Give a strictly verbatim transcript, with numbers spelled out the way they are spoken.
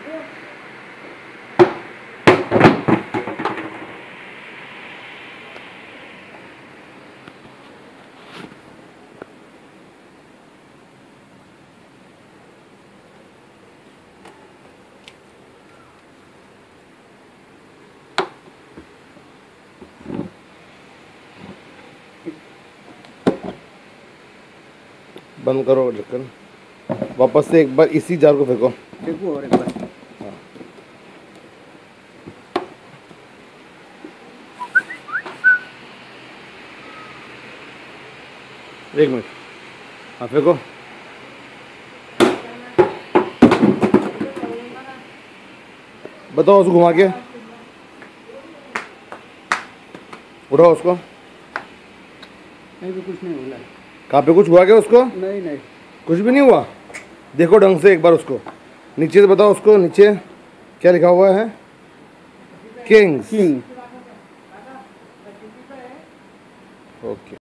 बंद करो ढक्कन। वापस से एक बार इसी जार को फेंको। फेंको और एक बार। हाँ। एक मिनट। हाँ फेंको। बताओ उसको घुमा के। उठाओ उसको। नहीं भी कुछ नहीं हुआ। कहाँ पे कुछ हुआ क्या उसको? नहीं नहीं कुछ भी नहीं हुआ। देखो ढंग से एक बार उसको। नीचे से बताओ उसको, नीचे क्या लिखा हुआ है? किंग्स। किंग। ओके।